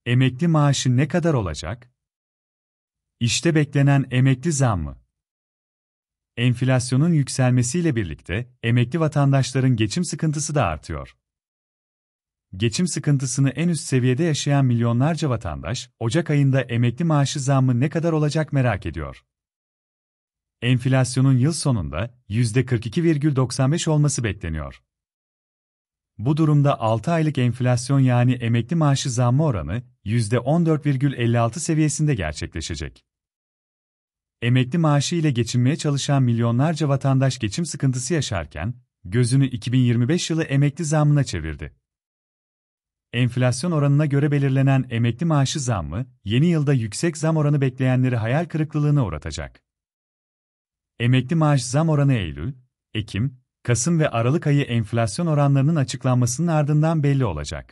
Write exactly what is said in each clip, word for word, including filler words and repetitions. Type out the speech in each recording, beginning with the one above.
Emekli maaşı ne kadar olacak? İşte beklenen emekli zammı. Enflasyonun yükselmesiyle birlikte emekli vatandaşların geçim sıkıntısı da artıyor. Geçim sıkıntısını en üst seviyede yaşayan milyonlarca vatandaş, Ocak ayında emekli maaşı zammı ne kadar olacak merak ediyor. Enflasyonun yıl sonunda yüzde kırk iki virgül doksan beş olması bekleniyor. Bu durumda altı aylık enflasyon yani emekli maaşı zammı oranı yüzde on dört virgül elli altı seviyesinde gerçekleşecek. Emekli maaşı ile geçinmeye çalışan milyonlarca vatandaş geçim sıkıntısı yaşarken, gözünü iki bin yirmi beş yılı emekli zammına çevirdi. Enflasyon oranına göre belirlenen emekli maaşı zammı, yeni yılda yüksek zam oranı bekleyenleri hayal kırıklığına uğratacak. Emekli maaş zam oranı Eylül, Ekim, Kasım ve Aralık ayı enflasyon oranlarının açıklanmasının ardından belli olacak.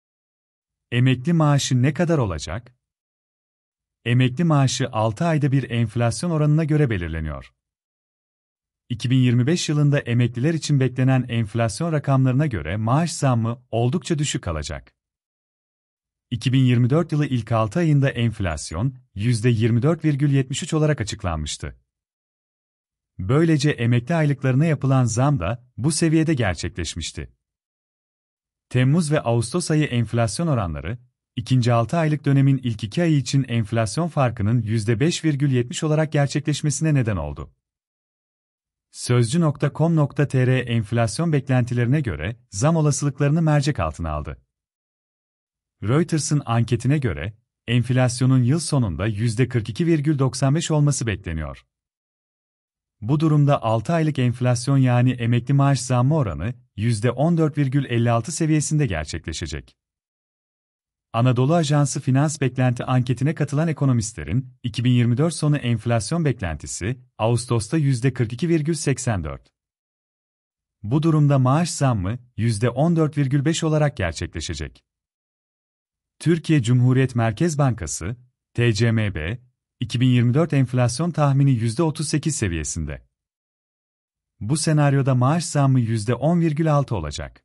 Emekli maaşı ne kadar olacak? Emekli maaşı altı ayda bir enflasyon oranına göre belirleniyor. iki bin yirmi beş yılında emekliler için beklenen enflasyon rakamlarına göre maaş zammı oldukça düşük kalacak. iki bin yirmi dört yılı ilk altı ayında enflasyon yüzde yirmi dört virgül yetmiş üç olarak açıklanmıştı. Böylece emekli aylıklarına yapılan zam da bu seviyede gerçekleşmişti. Temmuz ve Ağustos ayı enflasyon oranları, ikinci altı aylık dönemin ilk iki ayı için enflasyon farkının yüzde beş virgül yetmiş olarak gerçekleşmesine neden oldu. Sözcü nokta com nokta tr enflasyon beklentilerine göre zam olasılıklarını mercek altına aldı. Reuters'ın anketine göre, enflasyonun yıl sonunda yüzde kırk iki virgül doksan beş olması bekleniyor. Bu durumda altı aylık enflasyon yani emekli maaş zammı oranı yüzde on dört virgül elli altı seviyesinde gerçekleşecek. Anadolu Ajansı Finans Beklenti anketine katılan ekonomistlerin iki bin yirmi dört sonu enflasyon beklentisi Ağustos'ta yüzde kırk iki virgül seksen dört. Bu durumda maaş zammı yüzde on dört virgül beş olarak gerçekleşecek. Türkiye Cumhuriyet Merkez Bankası, T C M B, iki bin yirmi dört enflasyon tahmini yüzde otuz sekiz seviyesinde. Bu senaryoda maaş zammı yüzde on virgül altı olacak.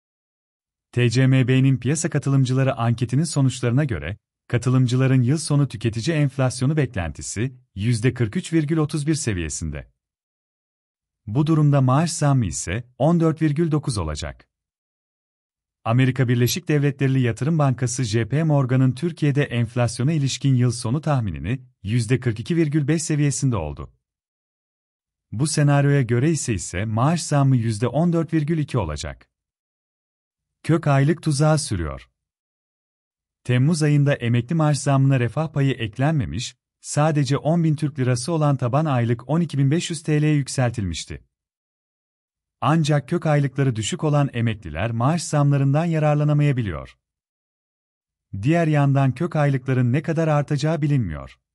T C M B'nin piyasa katılımcıları anketinin sonuçlarına göre, katılımcıların yıl sonu tüketici enflasyonu beklentisi yüzde kırk üç virgül otuz bir seviyesinde. Bu durumda maaş zammı ise on dört virgül dokuz olacak. Amerika Birleşik Devletleri Yatırım Bankası J P Morgan'ın Türkiye'de enflasyona ilişkin yıl sonu tahminini yüzde kırk iki virgül beş seviyesinde oldu. Bu senaryoya göre ise ise maaş zammı yüzde on dört virgül iki olacak. Kök aylık tuzağı sürüyor. Temmuz ayında emekli maaş zammına refah payı eklenmemiş, sadece on bin Türk lirası olan taban aylık on iki bin beş yüz T L'ye yükseltilmişti. Ancak kök aylıkları düşük olan emekliler maaş zamlarından yararlanamayabiliyor. Diğer yandan kök aylıkların ne kadar artacağı bilinmiyor.